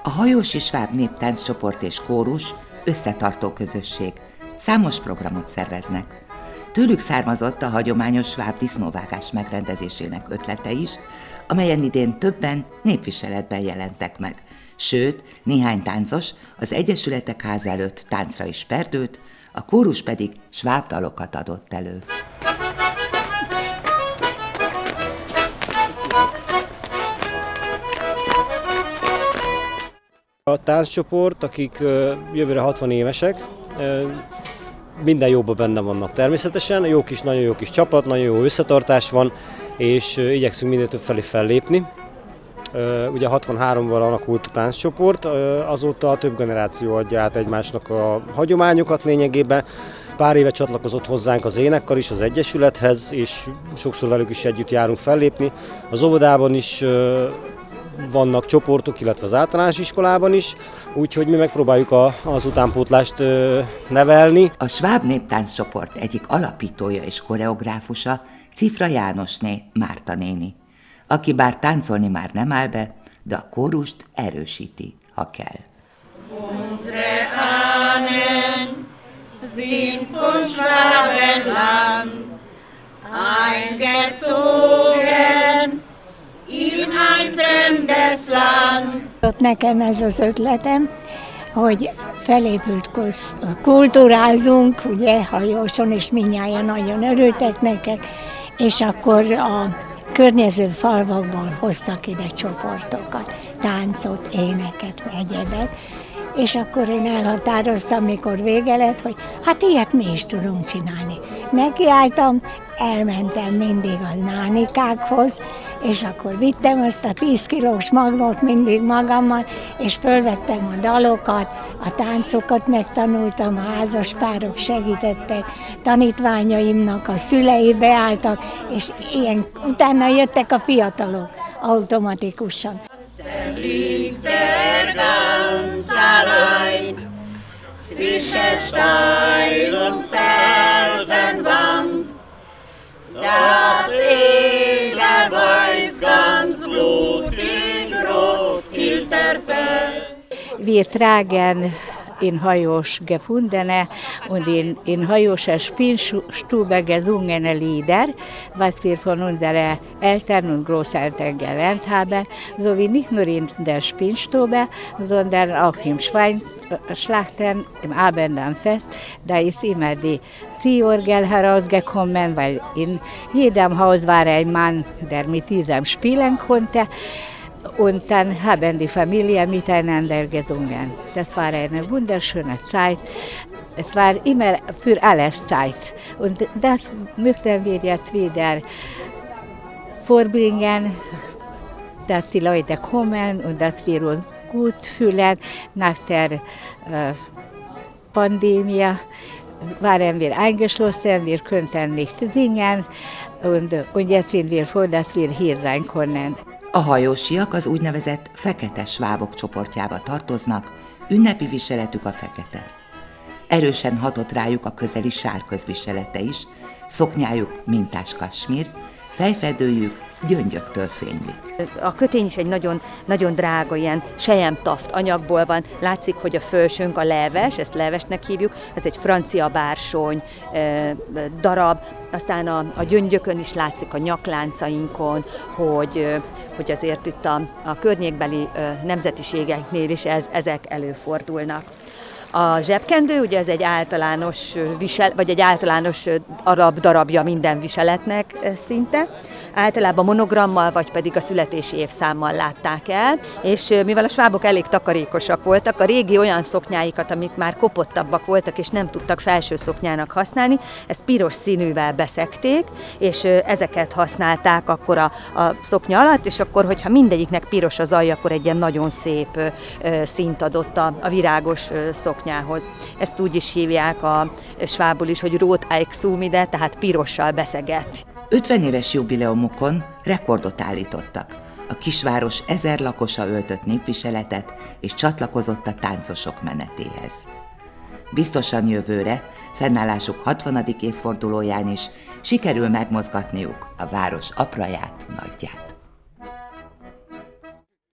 A hajósi sváb néptánccsoport és kórus összetartó közösség. Számos programot szerveznek. Tőlük származott a hagyományos sváb disznóvágás megrendezésének ötlete is, amelyen idén többen népviseletben jelentek meg. Sőt, néhány táncos az Egyesületek Háza előtt táncra is perdült, a kórus pedig sváb dalokat adott elő. A tánccsoport, akik jövőre 60 évesek, minden jóban benne vannak természetesen, nagyon jó kis csapat, nagyon jó összetartás van, és igyekszünk minél több felé fellépni. Ugye 63-ban alakult a tánccsoport, azóta több generáció adja át egymásnak a hagyományokat lényegében. Pár éve csatlakozott hozzánk az énekkar is az Egyesülethez, és sokszor velük is együtt járunk fellépni. Az óvodában is vannak csoportok, illetve az általános iskolában is, úgyhogy mi megpróbáljuk az utánpótlást nevelni. A sváb néptánccsoport egyik alapítója és koreográfusa Cifra Jánosné Márta néni, aki bár táncolni már nem áll be, de a kórust erősíti, ha kell. Unsere Ahnen sind von Schwabenland eingezogen in ein fremdes Land. Nekem ez az ötletem, hogy felépült kultúrázunk, ugye, hajóson, és mindnyájan nagyon örültek nekik, és akkor a környező falvakból hoztak ide csoportokat, táncot, éneket, egyebet, és akkor én elhatároztam, mikor vége lett, hogy hát ilyet mi is tudunk csinálni. Nekiálltam, elmentem mindig a nánikákhoz, és akkor vittem azt a 10 kilós magnót mindig magammal, és fölvettem a dalokat, a táncokat megtanultam, a házaspárok segítettek, tanítványaimnak a szülei beálltak, és ilyen utána jöttek a fiatalok automatikusan. Liegt der ganz allein zwischen Stein und Felsenwand. Das Edelweiß ganz blutig rot hielt der Fels. Wir tragen in Hajosch gefundene und in Hajoscher Spielstube gesungene Lieder, was wir von unseren Eltern und Großeltern gelernt haben, sowie nicht nur in der Spielstube, sondern auch im Schweinschlachten, im Abendlandfest. Da ist immer die Ziehorgel herausgekommen, weil in jedem Haus war ein Mann, der mit diesem spielen konnte. Und dann haben die Familie miteinander gesungen. Das war eine wunderschöne Zeit. Es war immer für alles Zeit. Und das möchten wir jetzt wieder vorbringen, dass die Leute kommen und dass wir uns gut fühlen. Nach der Pandemie waren wir eingeschlossen, wir konnten nicht singen. Und jetzt sind wir froh, dass wir hier sein können. A hajósiak az úgynevezett fekete svábok csoportjába tartoznak, ünnepi viseletük a fekete. Erősen hatott rájuk a közeli sárközviselete is, szoknyájuk mintás kasmír, fejfedőjük gyöngyöktől fénylik. A kötény is egy nagyon, nagyon drága ilyen selyemtaft anyagból van. Látszik, hogy a fölsőnk a leves, ezt levesnek hívjuk, ez egy francia bársony darab. Aztán a gyöngyökön is látszik, a nyakláncaink,on, hogy azért itt a környékbeli nemzetiségeknél is ezek előfordulnak. A zsebkendő, ugye ez egy általános vagy egy általános arab darabja minden viseletnek szinte. Általában monogrammal, vagy pedig a születési évszámmal látták el, és mivel a svábok elég takarékosak voltak, a régi olyan szoknyáikat, amik már kopottabbak voltak, és nem tudtak felső szoknyának használni, ezt piros színűvel beszekték, és ezeket használták akkor a szoknya alatt, és akkor, hogyha mindegyiknek piros az alja, akkor egy ilyen nagyon szép színt adott a virágos szoknyához. Ezt úgy is hívják a svábul is, hogy rot eiksumide, tehát pirossal beszegett. 50 éves jubileumokon rekordot állítottak. A kisváros 1000 lakosa öltött népviseletet és csatlakozott a táncosok menetéhez. Biztosan jövőre, fennállásuk 60. évfordulóján is sikerül megmozgatniuk a város apraját, nagyját.